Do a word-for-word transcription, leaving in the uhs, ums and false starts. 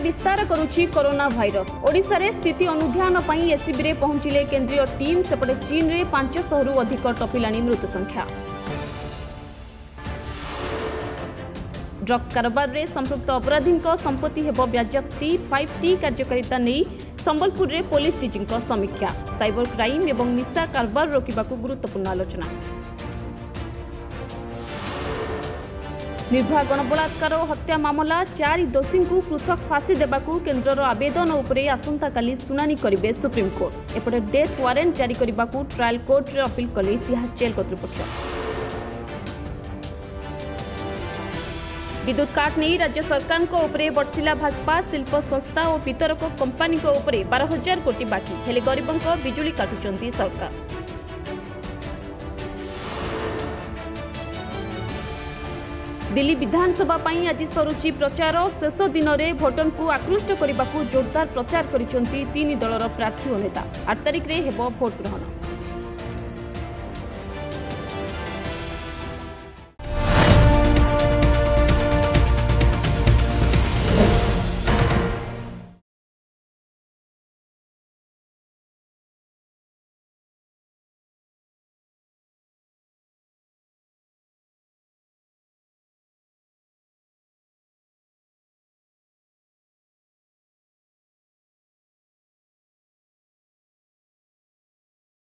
विस्तार करुछि corona virus. Odisha रे स्थिति अनुध्यान पई एसीबी रे पहुंचिले केंद्रीय टीम। सेपटे चीन रे पांच सौ रु अधिक टपिलानी मृत्यु संख्या। ड्रग्स कारोबार रे संपृक्त अपराधी संपत्ति हेब बाज्याप्ति। फाइव टी कार्यकारिता नहीं संबलपुर रे पुलिस डीजी समीक्षा। साइबर क्राइम एवं निशा कारोबार रोकबाकू गुरुत्वपूर्ण आलोचना। निर्भया गणबलात्कार और हत्या मामला चारि दोषी को पृथक फांसी देबाकू केन्द्रर आवेदन उपरे आसंता काली सुनानी करिवे सुप्रीम कोर्ट। एपटे डेथ वारेंट जारी करबाकू ट्रायल कोर्ट रे अपील कले तिहाड़ जेल कर्तृपक्ष। विद्युत काट नहीं राज्य सरकार को उपरे बर्षिला भाजपा। शिल्प संस्था और वितरक कंपानी को उपरे बारह हजार कोटी बाकी हेले गरीबों को बिजुली काटुचंती सरकार। दिल्ली विधानसभा पई आज सरुचि प्रचार। शेष दिन में भोटर को आकृष्ट करने जोरदार प्रचार करिसेंती तीन दलर प्रार्थी और नेता। आठ तारिख रे हेबो भोट ग्रहण।